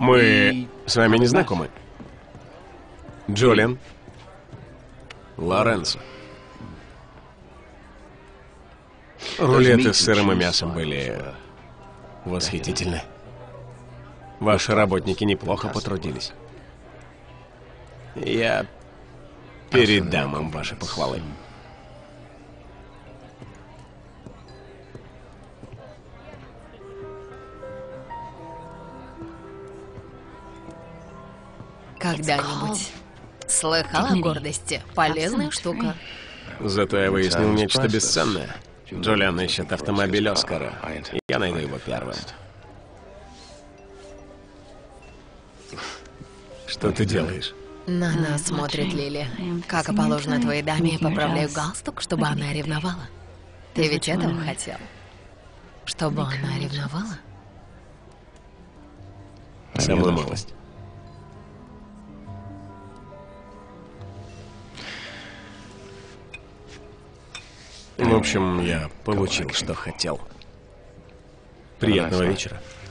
Мы с вами не знакомы. Джулиан. Лоренцо. Рулеты с сыром и мясом были восхитительны. Ваши работники неплохо потрудились. Я передам им ваши похвалы. Когда-нибудь слыхал о гордости? Полезная штука. Зато я выяснил нечто бесценное. Джулиан ищет автомобиль Оскара. Я найду его первым. Что ты делаешь? На нас смотрит Лили. Как и положено твоей даме, я поправляю галстук, чтобы она ревновала. Ты ведь этого хотел? Чтобы она ревновала? Самую малость. В общем, я получил, что хотел. Приятного вечера.